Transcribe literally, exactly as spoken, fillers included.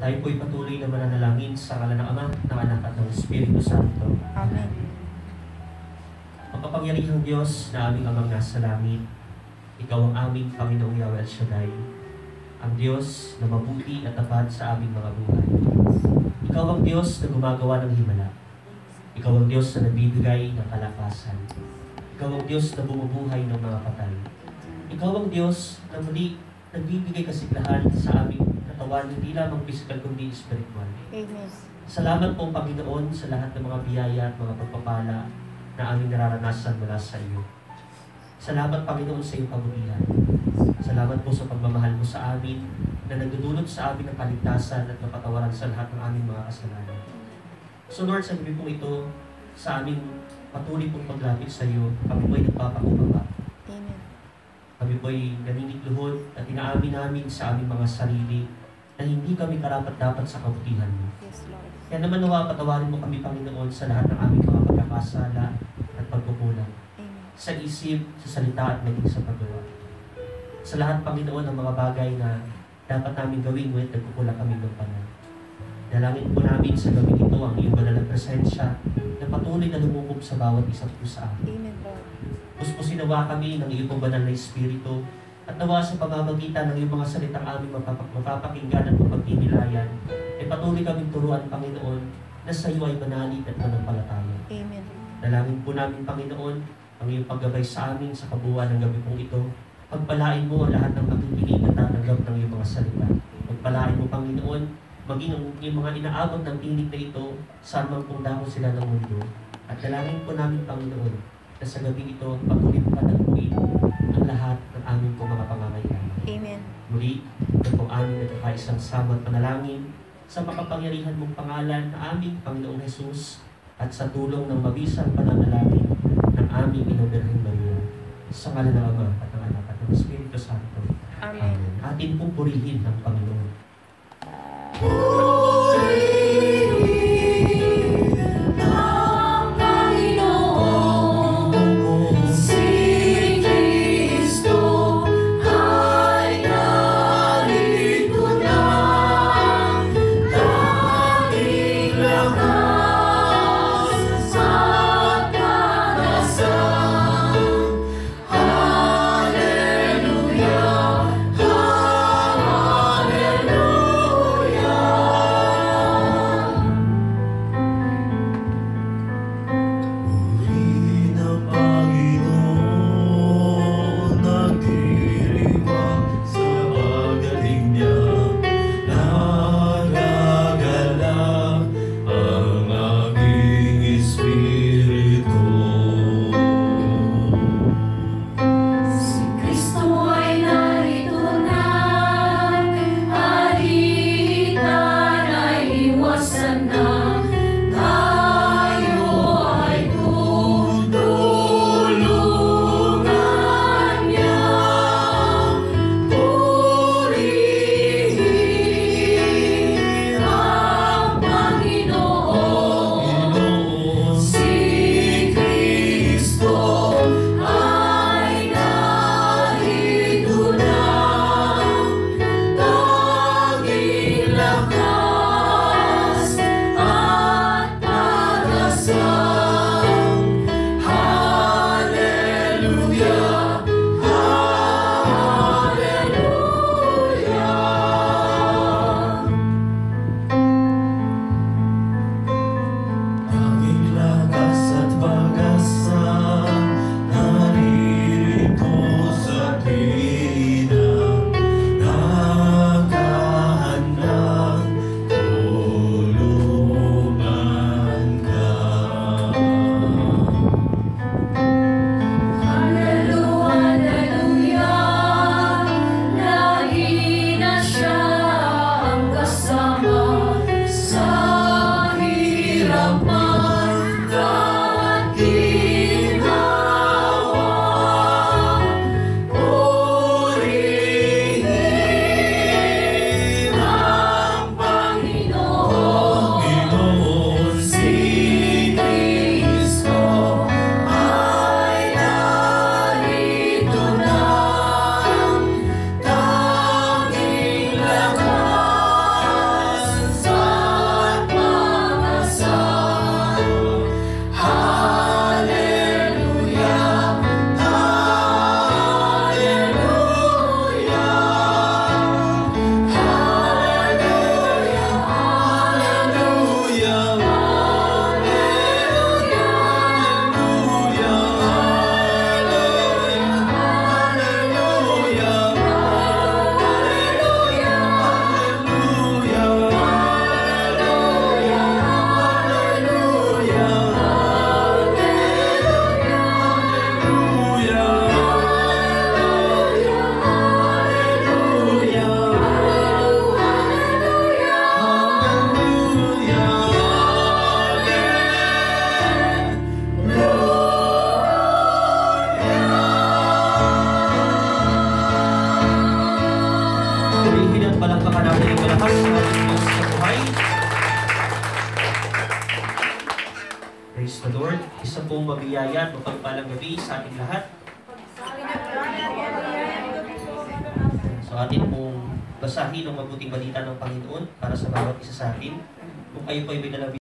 Tayo po'y patuloy na mananalangin sa ngalan ng Ama, ng Anak at ng Espiritu Santo. Amen. Makapangyarihang Diyos na aming Amang nasa langit, Ikaw ang aming Panginoong Yahweh El Shaddai, ang Diyos na mabuti at tapat sa aming mga buhay. Ikaw ang Diyos na gumagawa ng himala. Ikaw ang Diyos na nagbibigay ng kalakasan. Ikaw ang Diyos na bumubuhay ng mga patay. Ikaw ang Diyos na muli nagbibigay kasiglahan sa aming katawan, hindi lamang physical kundi spiritual. Amen. Salamat po, Panginoon, sa lahat ng mga biyaya at mga pagpapala na aming nararanasan mula sa iyo. Salamat, Panginoon, sa iyong kabutihan. Salamat po sa pagmamahal mo sa amin na nagdudulot sa amin ng kaligtasan at napatawaran sa lahat ng aming mga kasalanan. So Lord, sa gabi po ito, sa aming patuloy pong paglapit sa iyo, kami po'y nagpapakumbaba. Amen. Kami po'y naninigluhod at inaamin namin sa aming mga sarili na hindi kami karapat-dapat sa kabutihan mo. Yes, Lord. Kaya naman nawa, patawarin mo kami, Panginoon, sa lahat ng aming mga pagkakasala at pagkukulang. Amen. Sa isip, sa salita at maging sa paggawa. Sa lahat, Panginoon, ng mga bagay na dapat namin gawin, ngunit nagkukulang kami ng panahon. Dalangin po namin sa gabi ito ang iyong banal na presensya na patuloy na lumukog sa bawat isa po sa amin. Amen, Lord. Puspusin nawa kami ng iyong banal na Espiritu at nawa sa pamamagitan ng iyong mga salitang aming mapapak mapapakinggan at mapagtinilayan, ay patuloy kaming turuan, Panginoon, na sa iyo ay manalig at manampalataya. Amen. Dalangin po namin, Panginoon, ang iyong paggabay sa amin sa kabuuan ng gabi pong ito. Pagpalain mo ang lahat ng makikinig at tatanggap ng iyong mga salita. Pagpalain mo, Panginoon, maging ang iyong mga inaabot ng tinig na ito, saan man kung dako sila ng mundo. At dalangin po namin, Panginoon, na sa gabi ito, patuloy mo patagpuin ang lahat ng aming pong mga pangangailangan. Amen. Muli, ito pong aming nagkakaisang sama at panalangin sa makapangyarihan mong pangalan na aming Panginoong Jesus at sa tulong ng mabisang pananalangin ng aming Ina Birheng Maria. Sa ngalan ng Ama at ng Anak at ng Espiritu Santo. Amen. Amen. Atin pong purihin ang Panginoon. Hallelujah. palakpakan natin yung malakas ng ating Diyos sa buhay. Praise the Lord. Isa pong mabiyaya at mapagpalang gabi sa ating lahat. So atin pong basahin ang mabuting balita ng Panginoon para sa bawat isa sa atin. Kung kayo po ay may dala